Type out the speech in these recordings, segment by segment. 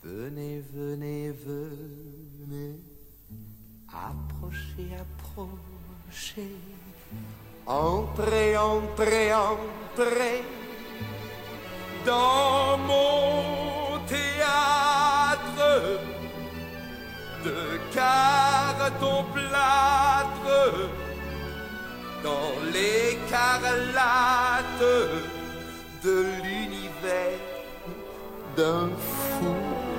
Venez, venez, venez, approchez, approchez, entrez, entrez, entrez dans mon théâtre de carton plâtre, dans l'écarlate de l'univers d'un fou.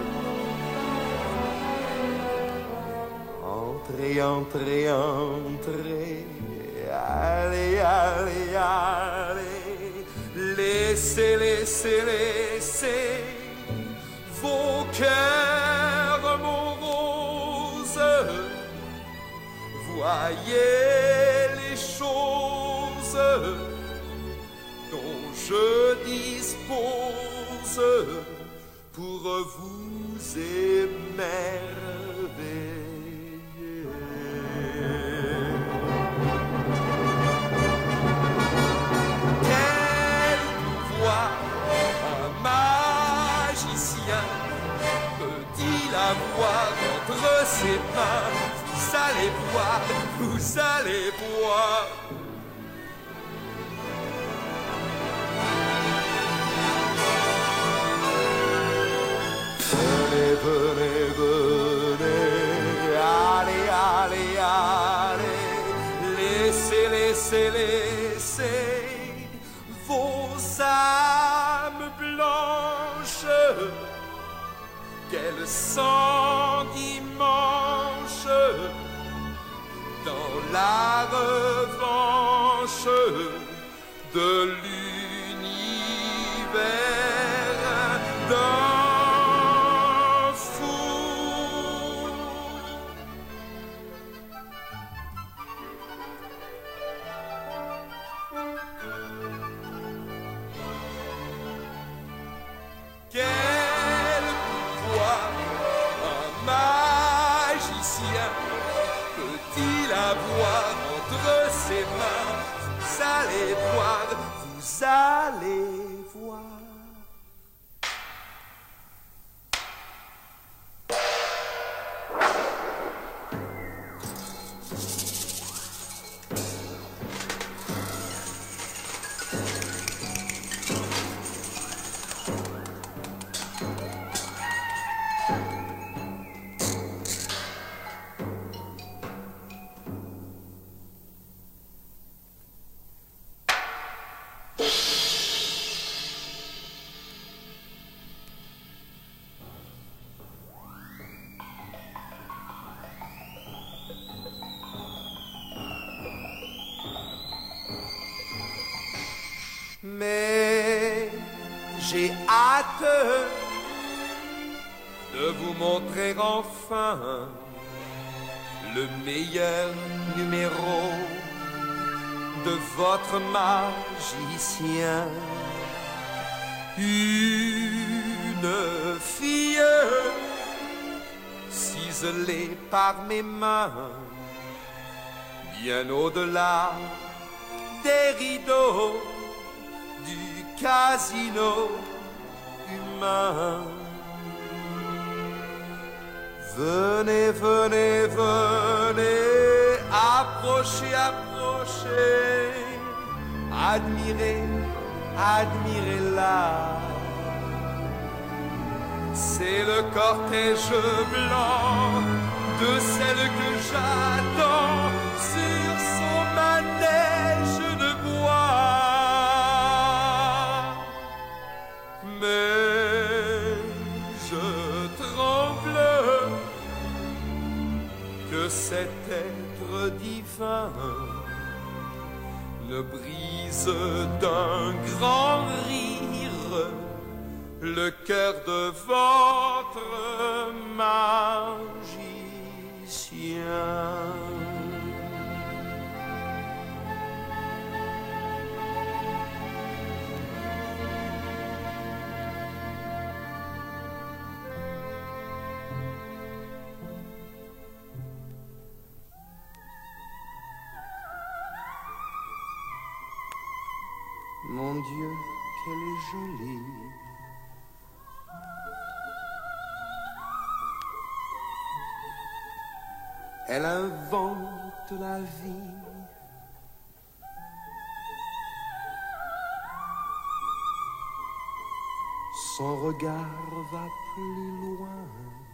Entrez, entrez, entrez, allez, allez, allez, laissez, laissez, laissez vos cœurs moroses, voyez les choses dont je dispose pour vous émerveiller. Quel pouvoir un magicien peut-il avoir entre ses mains? Vous allez voir, vous allez voir. Venez, venez, venez, allez, allez, allez, laissez, laissez, laissez vos âmes blanches, qu'elles s'endimanchent dans la revanche de l'univers d'un fou. Quel pouvoir un magicien peut-il avoir entre ses mains? Vous allez voir, vous allez voir. Mais j'ai hâte de vous montrer enfin le meilleur numéro de votre magicien. Une fille ciselée par mes mains, bien au-delà des rideaux du casino humain. Venez, venez, venez, approchez, approchez, admirez, admirez-la. C'est le cortège blanc de celle que j'attends sur son manège de bois. Mais je tremble que cet être divin ne brise d'un grand rire le cœur de votre magicien. Mon Dieu, qu'elle est jolie. elle invente la vie. Son regard va plus loin.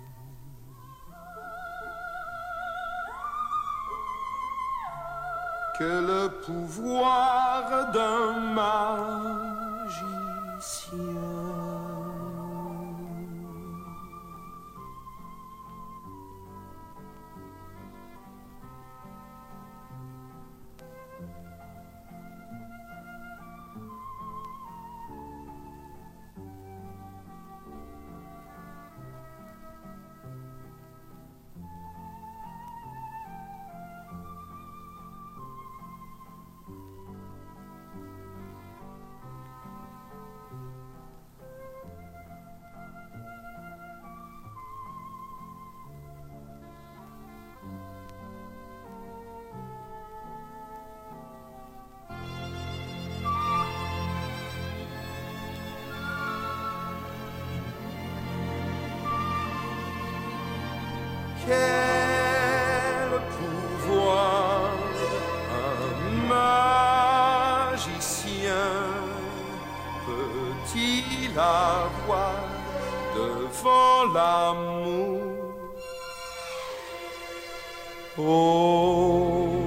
Que le pouvoir d'un magicien. Quel pouvoir un magicien peut-il avoir devant l'amour? Oh,